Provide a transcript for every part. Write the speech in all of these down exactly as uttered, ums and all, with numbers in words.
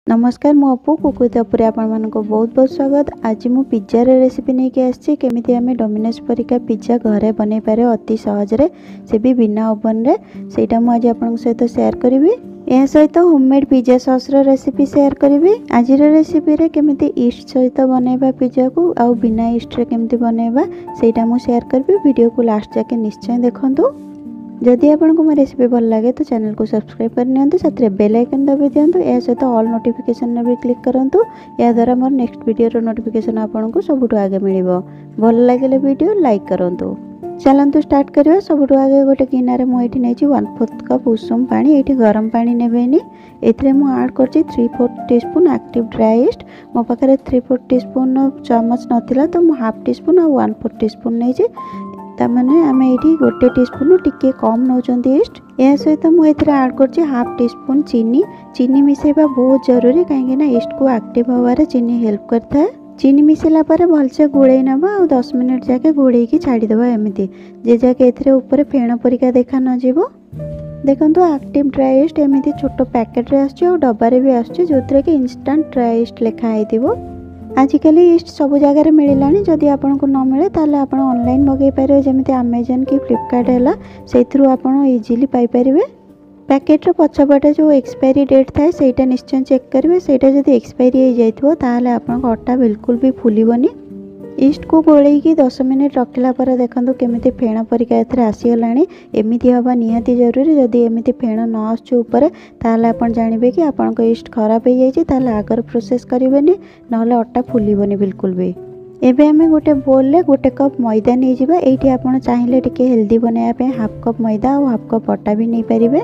नमस्कार मु अपू कुकुत अपुरे आपण बहुत बहुत स्वागत। आज मु पिज्जा रेसिपी नहीं के आछि केमिति आमे डोमिनोज परिका पिज्जा घरे बनै पारे अति सहज रे से भी बिना ओवन रे सेटा मु आज आपण सहित शेयर करिवि। या सहित होममेड पिज्जा सॉस रो रेसिपी शेयर करिवि। आज रो रेसिपी रे केमिति ईस्ट सहित बनैबा पिज्जा को आउ बिना ईस्ट रे केमिति बनैबा सेटा मु शेयर करबि। वीडियो को लास्ट जाके निश्चय देखंतु। जदि आपको मो रेसिपी भल लगे तो चैनल को सब्सक्राइब करनी साथ बेल आइकन दबा दिंतु। या सहित ऑल नोटिफिकेशन भी क्लिक करूँ। या द्वारा मोर नेक्स्ट वीडियो नोटिफिकेशन आपको सबुठ आगे मिल। भल लगे वीडियो लाइक करूँ। चलतु स्टार्ट करवा। सबुठ आगे गोटे गिनारे मुझे नहीं वन फोर्थ कप उषुम पानी ये गरम पानी नेबेनी। एथिरे मु ऐड करछि three fourth teaspoon active dry yeast. मो पाखे थ्री फोर्थ टीस्पून चमच नाला तो मु हाफ टीस्पून और वन फोर्थ टीस्पून नहीं तामाने आम ये गोटे टीस्पून टिके कम नौकरी ईस्ट। या सहित मुझे ऐड कर हाफ टीस्पून चीनी। चीनी मिसेबा बहुत जरूरी कहीं ईस्ट को एक्टिव होवार चीनी हेल्प करता है। चीनी मिसेला पर भलसे गोड़े नवा और दस मिनिट जाके घोड़े छाड़ीदे एमती जे जाके एथिरे ऊपर फेण परिका देखा न जीवो। देखो एक्टिव ड्राई ईस्ट एमती छोट पैकेट रे आछी और डब्बारे भी आछी जो कि इंस्टेंट ड्राई ईस्ट लिखाई थी। आजिकल ईस्ट सब जगह मिलला। जदि आपन को न मिले ताले आपन ऑनलाइन मगे पारे जमिति अमेजन की फ्लिपकार्ट हैला से थ्रू आपन इजीली पाई परिबे। पैकेट रो पछपटे जो एक्सपायरी डेट थाए सेटा निश्चय चेक करिवे। सेटा जदि एक्सपायरी हो जाइथिबो ताले आपन को अटा बिल्कुल भी फुलिबोनी। ईस्ट को गोले की दस मिनिट रखला पर देखंतु केमिति फेण परिका एथरे आसीगलानी। एमिति हवा निहाती जरूरी। जदि एमिति फेण न आछे ऊपर ताले आपण जानिबे कि आपण को ईस्ट खराब हो जाइछि ताले आगर प्रोसेस करिवेनी नहले अटा फुलिबोनी बिल्कुल भी। एबे हमें गोटे बोल ले गोटे कप मैदा नहीं जिबा। एठी आपण चाहिले टिके हेल्दी बनाया पे हाफ कप मैदा और हाफ कप अटा भी नहीं परिबे।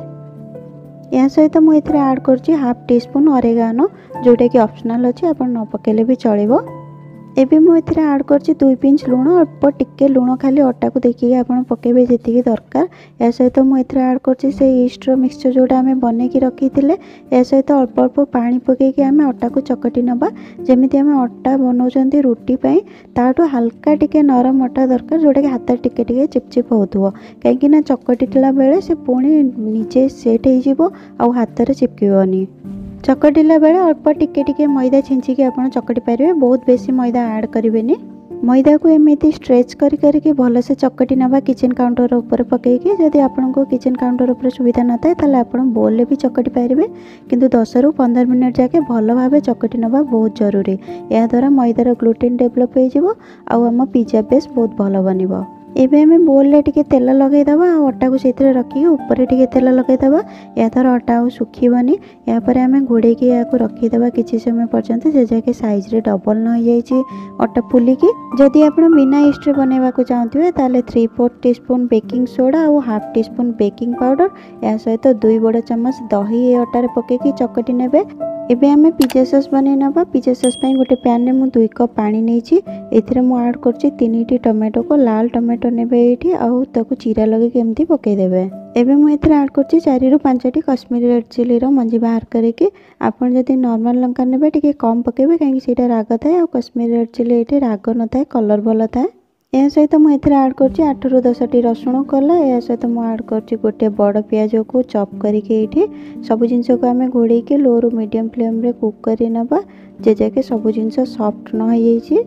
या सहित मु एथरे ऐड करछि हाफ टीस्पून ऑरिगानो जोटा कि ऑप्शनल अछि आपण न पकेले भी चलिबो। एबे मु एथरे ऐड करछि दुई पिंच लूण अल्प टिके लूण खाली अटा को देखिए आपण पकेबे जेतिकी दरकार। या सहित मु एथरे ऐड करछि से ईस्ट रो मिक्सचर जोटा हमें बने की रखी थिले। या सहित अल्प अल्प पानी पके के हमें अटा को चकटी नबा जेमिति हमें अटा बनौचंती रुटी पई ताटो हल्का टिके नरम अटा दरकार जोटा कि हाथ टिके टिके चिपचिप होथुवो कहीं ना चकटिला बेले से पुणी नीचे सेट हो जिवो आ हाथ रे चिपकिबोनी। चकटिला बेले अल्प टिके टिके मैदा छिंचिकी आपण चकटी पारे। बहुत बेसी मैदा ऐड करेंगे। मैदा को एमती स्ट्रेच करी करके भल से चकटी नवा किचन काउंटर ऊपर पकईकी। जदि आपन को किचन काउंटर ऊपर सुविधा न थाए ताले आपण बोल भी चकटी पारे किंतु दस रु पंद्रह मिनट जाके भल भाव चकटी नवा बहुत जरूरी। या द्वारा मैदार ग्लूटेन डेवलप हो आम पिज्जा बेस बहुत भल बनिबो। एबे हमें बोल ले टिके तेल लगेदबा और अटा को सेतिर रखिके ऊपर टिके तेल लगेदबा। या द्वारा अटा आ सुखीबनी। या पर हमें घोड़े की या को रखीदबा किछि समय पर्यंत जे जाके साइज रे डबल न जाइछि अटा फुलिकी। जदि आपण बिना ईस्ट रे बनेबा को चाहथिबे ताले three fourth teaspoon baking soda और हाफ टीस्पून बेकिंग पाउडर या सहित दुई बड़ चम्मच दही अटारे पकेकी चकटी नेबे। एबे हमें पिज्जा सॉस बनै नबा। पिज्जा सॉस पई गोटे पैन में मु दुई कप पानी नेछि। एथिरे मु ऐड करछि तीनटी टोमेटो को लाल टोमेटो नेबे एठी आउ ताको चीरा लगे केमती पके देबे। एबे मु एथिरे ऐड करछि चार रु पाँच टी कश्मीरी रेड चिली रो मंजी बाहर करके आपण जदि नॉर्मल लंका नेबे टिके कम पकेबे काहे सेटा राग थाए और कश्मीरी रेड चिली एठी राग न थाए कलर भल थाए। या सहित मुझे ऐड करछि आठ रु दस टी रसुण कला। या सहित मुझे ऐड करछि गोटे बड़ पियाज को चॉप करके ये सब जिनस को आम घोड़े के लो रु मीडियम फ्लेम रे कुक करी नबा जे जाके सब जिनस सॉफ्ट न हो जाइछि।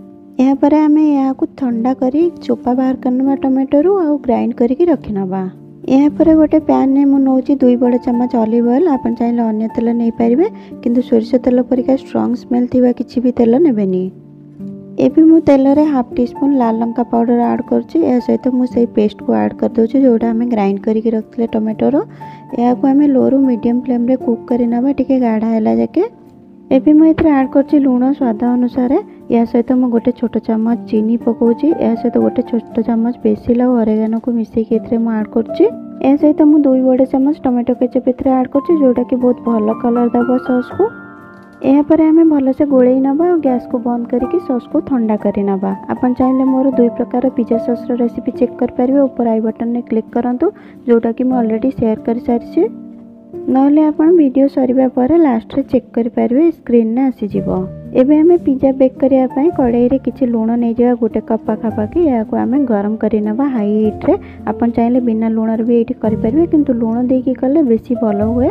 या पर आम या ठंडा करी चोपा बाहर करनबा टोमेटो रु आ ग्राइंड करके रखि नबा। या पर गोटे पैन में मु नौची दुई बड़ चम्मच ऑलिव ऑयल। आपन चाहिले अन्य तेल नहीं पारिबे किंतु सोरिष तेल परिका स्ट्रांग स्मेल थिबा किछि भी तेल नेबेनी। एबी मु तेल रे हाफ टीस्पून लाल लंका पाउडर ऐड करछि। या सहित मु सेई पेस्ट को ऐड कर दोछि जोटा हमें ग्राइंड करके रखले टोमेटो रो। या को हमें लो रु मीडियम फ्लेम रे कुक करि नबा टिके गाढ़ा हैला जाके। एबी मु एथरे ऐड करछि लूण स्वाद अनुसार। या सहित मु गोटे छोट चम्मच चीनी पकोछि। या सहित गोटे छोट चम्मच बेसिल और ऑरिगानो को मिसेई के एथरे मु ऐड करछि। या सहित मु दुई बड़ चम्मच टोमेटो केचप एथरे ऐड करछि जोटा कि बहुत भल कलर दबो सॉस को। या पर हमें भल से गोले नबा और गैस को बंद करके सॉस को ठंडा करी नबा। आपण चाहिले मोर दुई प्रकार पिज्जा सॉस रो रेसिपी चेक कर पारिबे। ऊपर आई बटन ने क्लिक करंतु जोटा कि मैं ऑलरेडी शेयर कर सारिछि। नहले आपण वीडियो सरीबा पर लास्ट रे चेक कर पारिबे स्क्रीन ने आसी जिवो। एबे हमें पिज्जा बेक करिया पई कड़ाई रे किछि लूण नै जेवा गोटे कप पाखा पाखी या को हमें गरम करी नबा हाई हीट रे। आपण चाहिले बिना लूण रे भी एठी करि पारिबे किंतु लूण देकी कले बेसी भलो हुए।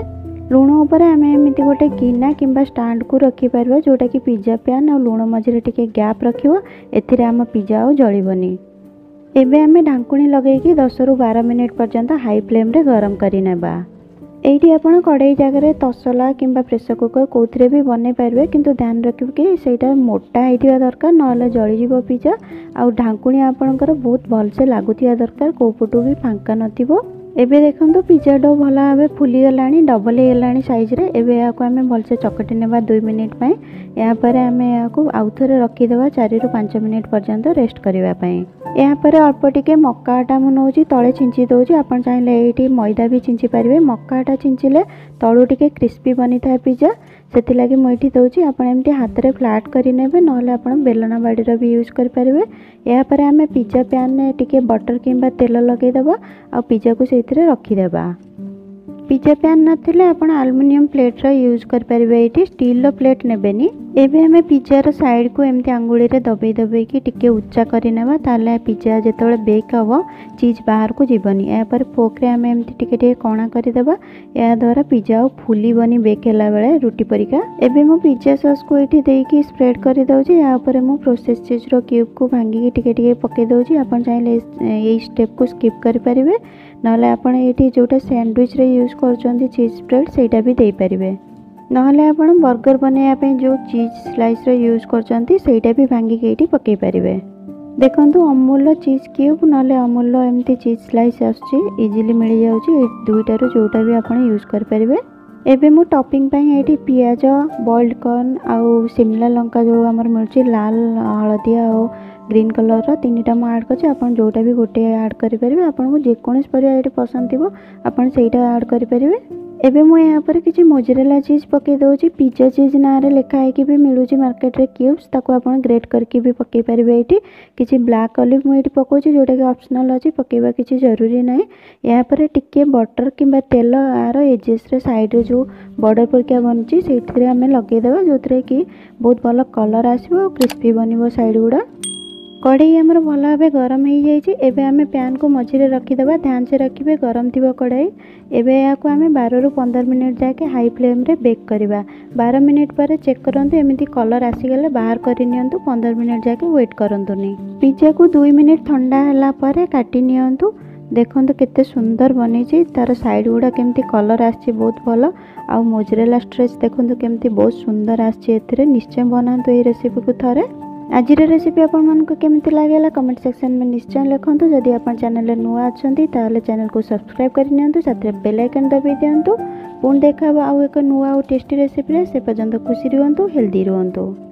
लुण उपर आम एमती गोटे गिना किंबा स्टांड को रखिपर जोटा कि पिज्जा पैन और लुण मझे टिके गैप रखियो एथिरे आम पिज्जा आ जळिबनी। एबे आम ढांकुणी लगेगी दस रु बारह मिनिट पर्यंत हाई फ्लेम रे गरम करि नेबा। एइठी आपण कड़ाई जगह तसला किंबा प्रेसर कुकर कौथिरे भी बनै पारे, किंतु ध्यान रखिब कि सेटा मोटा होइथिबा दरकार, नहले जळिजिवो पिज्जा। आ ढांकुणी आपणकर बहुत भलसे लागुथिबा दरकार, को पटु भी फांका नथिबो। एबे देखंतु पिज्जा डो भला भाबे फुली गलानी, डबल हे गलानी साइज रे। एबे याको आमे भलसे चकटी नेबा दो मिनिट पय। या परे आमे याको आउथरे रखि देबा चार रु पाँच मिनिट पर्यंत रेस्ट करिवा पय। या परे अल्प टिके मक्का आटा मु नौची तळे छिंची दउची, आपण चाहिले एठी मैदा भी छिंची पारिबे। मक्का आटा छिंचिले तळु टिके क्रिस्पी बनी थाए पिज्जा, सेति लागि मु एठी दउची। आपण एमती हाथ रे फ्लैट करि नेबे, नहले आपण बेलना बाडी रो भी यूज करि पारिबे। या परे आमे पिज्जा पैन ने टिके बटर किंबा तेल लगे देबा आ पिज्जा को सेथिरे रखि देबा। पिज्जा पैन नथिले आपण एल्युमिनियम प्लेट रो यूज करि पारिबे, एठी स्टील रो प्लेट नेबेनी। एबे हमें पिज्जा रो साइड को एमती आंगुली रे दबेई दबेई कि टिके उच्चा करि नेबा, ताले पिज्जा जेतोले बेक हबो चीज बाहर को जीवनी। या पर फोक रे हमें एमती टिके टिके कणा करि देबा, या द्वारा पिज्जा ओ फुली बनी बेक होला बेले रुटी परिका। एबे मु पिज्जा सॉस को एठी देकी स्प्रेड करि दउची। या ऊपर मु प्रोसेस चीज रो क्यूब को भांगी कि टिके टिके पके दउची। आपण चाहिले एई स्टेप को स्किप करि परिबे, नहले आपण एठी जोटा सैंडविच रे यूज करचोंती चीज स्प्रेड सेटा भी देई परिबे। नहले आपण बर्गर बनाया पे जो चीज स्लाइस रे यूज करचोंती सेटा भी भांगी के एठी पके परिबे। देखंतु अमूल चीज क्यूब नहले अमूल एमती चीज स्लाइस आछी, इजीली मिल जाउची। दुईटा रो जोटा भी आपण यूज कर परिबे। एबे मु टॉपिंग पई एठी पियाज, बॉइल्ड कॉर्न आउ शिमला लंका जो हमर मिलची लाल हळदिया और ग्रीन कलर रो तीनटा मु ऐड करछि। आपण जोटा भी गोटे ऐड करि परिबे। आपण को जे कोनस परिया एठी पसंद थिबो आपण सेटा ऐड करि परिबे। एबे मु यहाँ पर किछि मोजरेला चीज पके दउछि। पिज्जा चीज ना रे लिखा है कि भी मिलुछि मार्केट रे क्यूब्स, ताको आपण ग्रेट करके भी पके परिबे। एठी किछि ब्लैक ऑलिव मु एठी पकोछि, जोटा कि ऑप्शनल अछि, पकेबा किछि जरूरी नै। यहाँ पर टिके बटर किंबा तेल आरो एजेस रे साइड रे जो बॉर्डर परकिया बनछि सेथिरे हमें लगे देबा, जोथरे कि बहुत भलो कलर आसीबो, क्रिस्पी बनिबो साइड गुडा। कढ़ई आमर भल भाव गरम हो जाइए। एबे आमे पैन को मझिरे रखिदेबा, ध्यान से रखिबे गरम थिबो कढ़ई। एबे याको आमे बारह रु पंद्रह मिनिट जाके हाई फ्लेम रे बेक करिबा। बारह मिनिट पर चेक करंतु, एमिति कलर आसी गले बाहर करि नियंतु। पंद्रह मिनिट जाके वेट करंतुनी। पिज्जा को दो मिनिट ठंडा हला परे काटी नियंतु। देखंतु केते सुंदर बनिछि, तार साइड गुडा केमती कलर आछि बहुत भलो। आ मोजरेला स्ट्रेच देखंतु केमती बहुत सुंदर आछि। एथिरे निश्चय बनांतु ए रेसिपी को थरे। आज रेसिपी आपण मानको केमती लागेला कमेंट सेक्शन में निश्चय लिखंतु। जदि आपण चैनल नुआ अछंती ताले चैनल को सब्सक्राइब कर नियंतु, साथे बेल आइकन दबाई दियंतु। पुन देखा आउ एक नुआ और टेस्टी रेसिपी रे। से पर्यंत खुशी रहंतु, हेल्दी रहंतु।